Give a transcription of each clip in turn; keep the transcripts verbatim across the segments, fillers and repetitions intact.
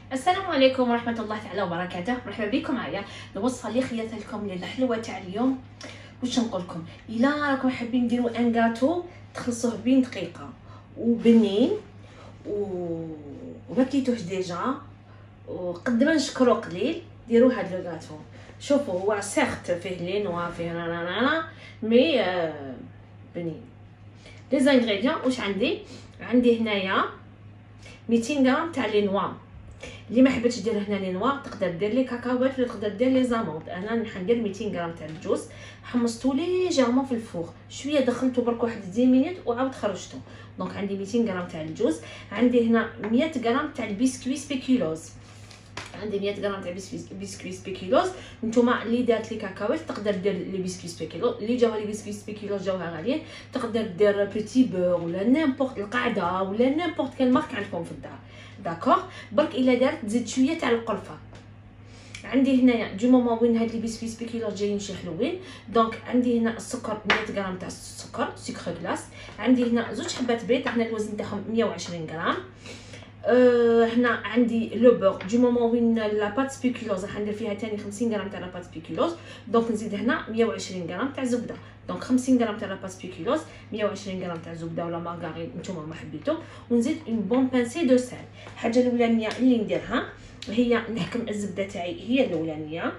السلام عليكم ورحمه الله تعالى وبركاته. مرحبا بكم معايا. الوصفه اللي خيرتها لكم للحلوه تاع اليوم. واش نقول لكم، الا راكم حابين ديروا ان غاتو تخلصوه بين دقيقه وبنين و وما كليتوش ديجا وقد ما نشكرو قليل، ديروا هاد لو غاتو. شوفوا هو سيغت فيه لي نوا فيه رانانا مي آه بنين. لي زانغريديون واش عندي؟ عندي هنايا ميتين غرام تاع لي نوا. اللي ما حبتش دير هنا لي نوا تقدر دير لي كاكاوات ولا تقدر دير لي زاموند. انا ندير ميتين غرام تاع الجوز، حمصتو ليجيرمون في الفوغ شويه، دخلته برك واحد عشر مينوت وعاود خرجته. دونك عندي ميتين غرام تاع الجوز. عندي هنا مية غرام تاع البسكوي سبيكولوز، عندي مية غرام تاع بسكوي سبيكولوز. نتوما اللي دارت لي كاكاوات تقدر دير لي بسكوي سبيكولوز، اللي جاو لي بسكوي سبيكولوز جاوها غاليين تقدر دير بيتي بور ولا نيمبورط القاعده ولا نيمبورط كال مارك عندكم في الدار. داكوغ. برك الا دارت تزيد شويه تاع القرفه. عندي هنايا دو مومون وين هاد لي بسكوي سبيكولوز جايين شي حلوين. دونك عندي هنا السكر مية غرام تاع السكر سكر غلاس. عندي هنا زوج حبات بيض، هنا الوزن تاعهم مية وعشرين غرام. أه هنا عندي لو بور دو مومون وين لاباط سبيكولوز راح ندير فيها تاني خمسين غرام تاع لاباط سبيكولوز. دونك نزيد هنا مية وعشرين غرام تاع زبده. دونك خمسين غرام تاع لاباط سبيكولوز، مية وعشرين غرام تاع زبده ولا مارغرين نتوما ما حبيتو، ونزيد اون بون بانسي دو سال. الحاجه الاولانيه اللي نديرها هي نحكم الزبده تاعي، هي الاولانيه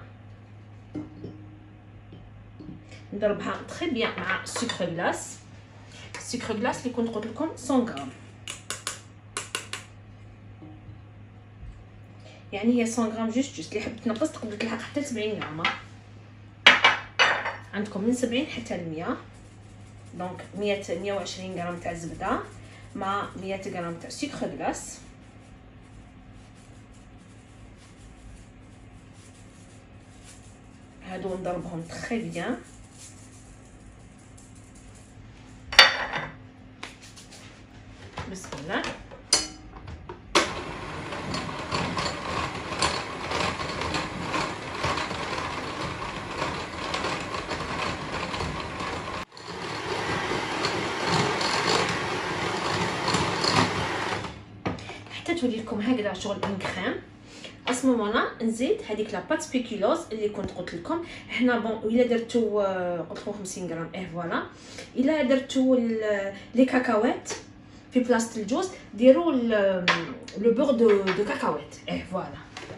نضربها تري بيان مع السكر غلاس. السكر غلاس اللي كنت قلت لكم مية غرام، يعني هي مية غرام جوست جوست. اللي حبت تنقص تقدر تلحق حتى سبعين غرام، عندكم من سبعين حتى ل مية. دونك مية مية وعشرين غرام تاع الزبده مع مية غرام تاع سكر غلاس. هادو نضربهم تري بيان. بسم الله. تولي لكم هكذا شغل اون كريم. اسمو مونا نزيد هذيك لاباط سبيكولوز اللي كنت قلت لكم. هنا بون الا درتو قلت لكم خمسين غرام ايه فوالا. الا درتو لي كاكاوات في بلاصه الجوز ديروا لو بور دو دو كاكاوات ايه فوالا.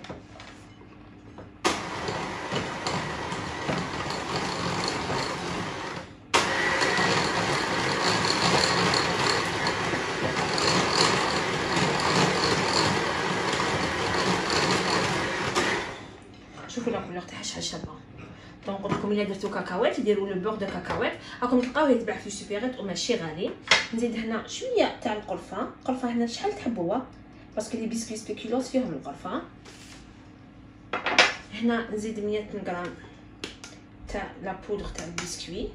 شوفوا لا كولور تاعها شحال شابه. دونك قلت لكم الا درتو كاكاوات ديروا لو بور دو كاكاوات، راكم تلقاوه يتباع في السوبيرات وماشي غالي. نزيد هنا شويه تاع القرفه. القرفه هنا شحال تحبوها باسكو لي بسكوي سبيكولوز فيهم القرفه. هنا نزيد مية غرام تاع لا بودر تاع البسكوي.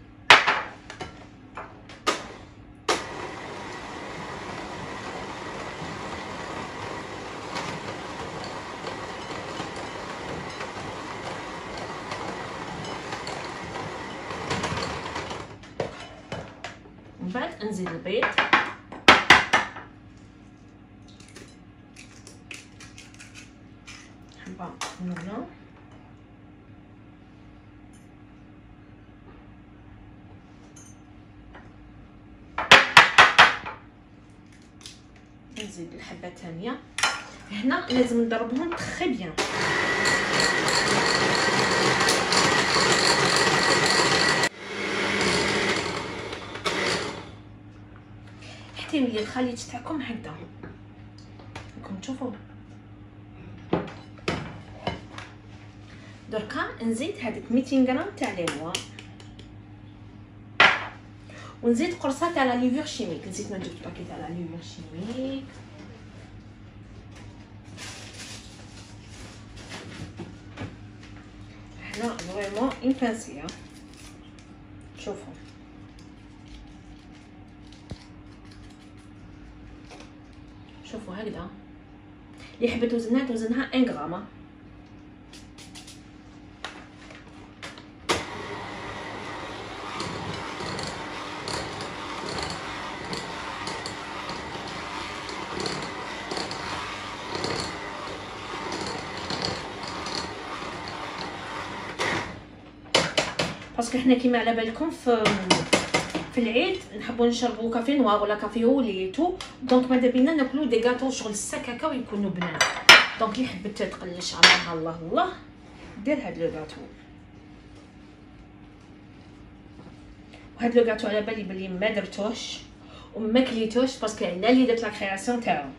من بعد نزيد البيض. حبه من هنا نزيد الحبه الثانيه. هنا لازم نضربهم تري بيان. حتى يولي الخليط تاعكم هكذا راكم تشوفوا. دركا نزيد هذيك ميتين غرام تاع لي نوا، ونزيد قرصه تاع لا ليفور شيميك. نسيت ما جبت باكيت تاع لا ليفور شيميك. هنا فريمون اون بانسيه. شوفوا شوفوا هكذا. اللي حبت توزنها توزنها واحد غرام. باسكو حنا كيما على بالكم في في العيد نحبوا نشربوا كافي نوار ولا كافي هوليتو، دونك ماذا بينا ناكلوا دي غاتو شغل السك هكا ويكونوا بنان. دونك اللي حبت تقلش على الله الله دير هاد لو غاتو. وهاد لو غاتو على بالي بلي ما درتوش وما كليتوش باسكو انا اللي درت لا كرياسيون تاعو.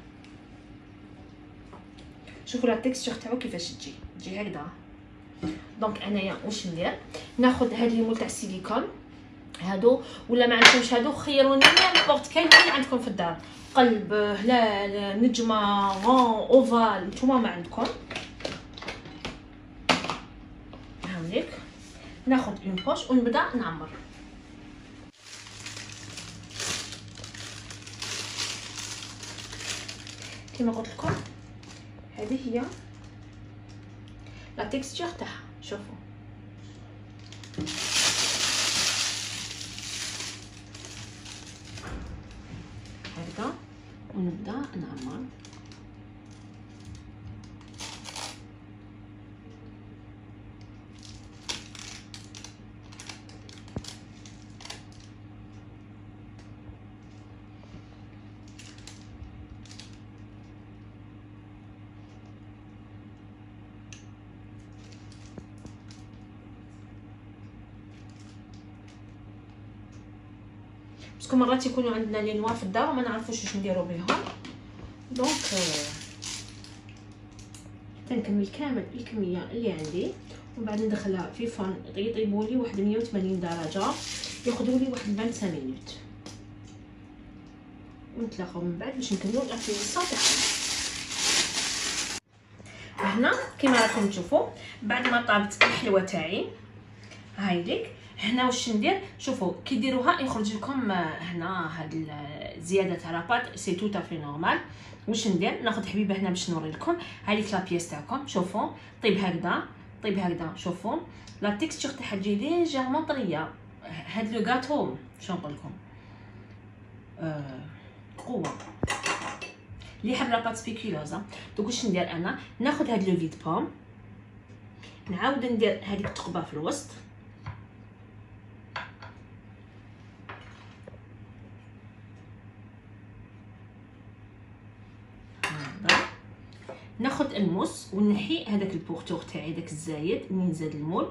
شوفوا لا تيكستور تاعو كيفاش تجي تجي هكذا. دونك انايا واش ندير، ناخذ هاد لي مول تاع السيليكون هادو ولا ما عندكمش هادو خيروني نيمبورط كاين اللي عندكم في الدار، قلب، هلال، نجمه، غون، اوفال، نتوما ما عندكم. هاوليك ناخذ اون بوش ونبدا نعمر. كما قلت لكم هذه هي لا تيكستور تاعها. شوفوا هكذا ونبدا نعمر. باسكو مرات يكونوا عندنا لي نوار في الدار وما نعرفوش واش نديرو بهم، دونك تنكمل كامل الكميه اللي عندي ومن بعد ندخلها في فرن يطيبوا لي واحد مية وثمانين درجه، ياخذوا لي واحد خمسة عشر مينوت ونتلاقاو من بعد باش نكملوا الافينيسيون تاعنا. هنا كما راكم تشوفوا بعد ما طابت الحلوه تاعي هايليك، هنا واش ندير، شوفوا كي ديروها يخرج لكم هنا هاد الزياده تاع لاباط سي تو تافي نورمال. واش ندير، ناخذ حبيبه هنا باش نوري لكم هذيك لا بيس تاعكم. شوفوا طيب هكذا طيب هكذا، شوفوا لا تيكستور تاعها تجي ليجيرمون طريه. هاد لو غاتو شنو نقول لكم آه قوه اللي حاب لاباط سبيكولوزا. دوك واش ندير انا، ناخذ هاد لو فيد بوم نعاود ندير هذيك الثقبه في الوسط، ناخذ الموس ونحي هذاك البورتور تاعي داك الزايد منين زاد المول،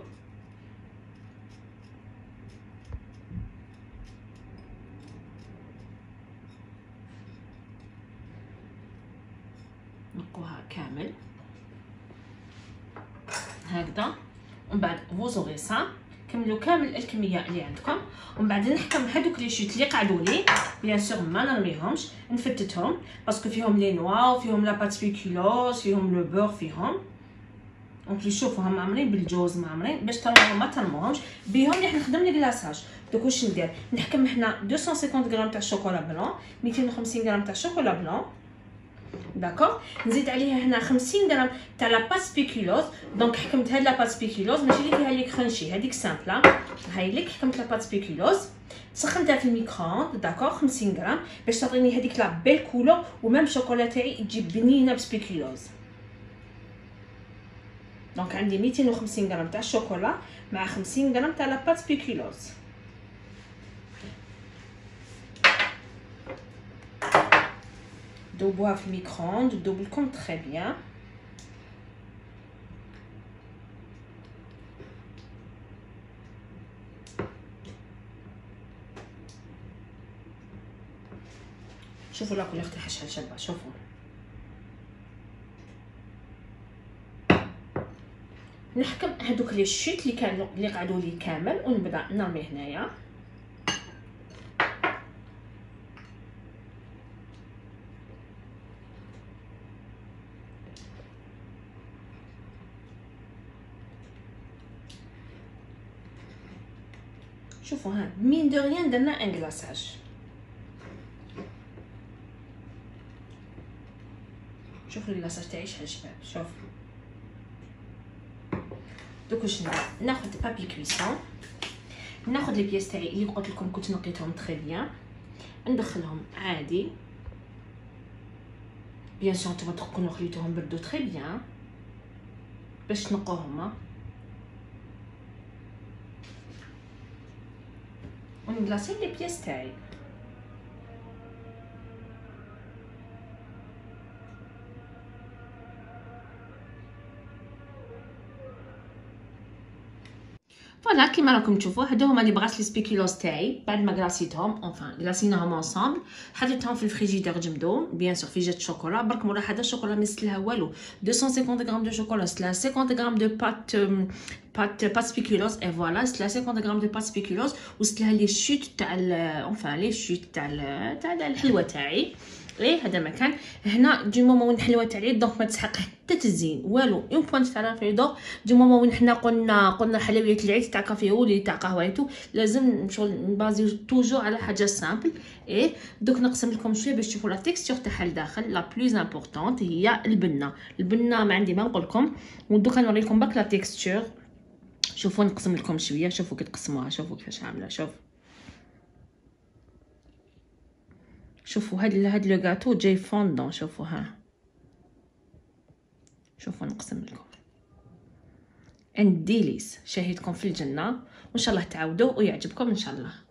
نقوها كامل هكذا. ومن بعد فوزوغي سا كملوا كامل الكميه اللي عندكم، ومن بعد نحكم هذوك لي شوت اللي قعدوا لي بيان سور ما نرميهمش، نفتتهم باسكو فيهم لي نوا فيهم لا بات سبيكولوز فيهم لو بور فيهم. دونك شوفوهم معمرين بالجوز معمرين باش ترموهم ما ترموهمش بهم اللي نخدم لي كلاصاج. دوك واش ندير، نحكم هنا مئتين وخمسين غرام تاع الشوكولا بلون، مئتين وخمسين غرام تاع الشوكولا بلون داكوغ، نزيد عليها هنا خمسين غرام تاع لا بات سبيكولوز. دونك حكمت هاد لا بات سبيكولوز ماشي اللي فيها لي كرانشي، هذيك سامبله هاي ليك حكمت لا بات سبيكولوز سخنتها في الميكرووند داكوغ خمسين غرام باش تعطيني هذيك لا بيل كولور، ومام الشوكولا تاعي تجي بنينه بسبيكولوز. دونك عندي مئتين وخمسين غرام تاع الشوكولا مع خمسين غرام تاع لا بات سبيكولوز. دوبوها في الميكرووند دوب لكم تري بيان. شوفوا لا كولور تاعها شحال شابه، شوفوا نحكم هذوك لي شيت اللي كانوا اللي قعدوا لي كامل ونبدا نرمي هنايا. شوفوا ها مين دو ريان درنا ان كلاصاج. شوفوا الكلاصاج تاعي شحال شباب. شوف دوك واش ندير، ناخذ بابي كويسون، ناخذ لي بياس تاعي اللي قلت لكم كنت نقيتهم تري بيان، ندخلهم عادي بيان سور نتوما تكونوا خليتوهم بردوا تري بيان باش تنقوهم. ونغلاصي لي بياس تاعي. فوالا كيما راكم تشوفوا هادو هما لي بغاس لي سبيكولوز تاعي بعد ما غلاسيتهم اونفان غلاسيناهم اونصامبل، حطيتهم في الفريجيدير جمدوا بيان سور في جات شوكولا برك مورا هذا الشوكولا ما يستلها والو مئتين وخمسين غرام دو شوكولا ستلا خمسين غرام دو بات بات بات سبيكولوز اي فوالا ستلا خمسين غرام دو بات سبيكولوز وستلها لي شوت تاع اونفان لي شوت تاع تاع الحلوه تاعي. ايه هذا مكان هنا دي مومون وين الحلوه تاعي دونك ما تسحق حتى تزين والو اون بوينت تاع لافريدو دي مومون وين حنا قلنا قلنا حلويات العيد تاع كافي ولي تاع قهويتو لازم شغل نبازيو توجور على حاجه سامبل. ايه دوك نقسم لكم شويه باش تشوفوا لا تيكستور تاعها لداخل. لا بلوز امبورطونط هي البنه، البنه ما عندي ما نقول لكم ودوك نوري لكم باك لا تيكستور. شوفوا نقسم لكم شويه شوفوا كي تقسموها شوفوا كيفاش عامله. شوف شوفوا هاد هاد لو غاتو جاي فوندون شوفوا ها شوفوا نقسم لكم ان ديليس شهيتكم في الجنه وان شاء الله تعاودوا ويعجبكم ان شاء الله.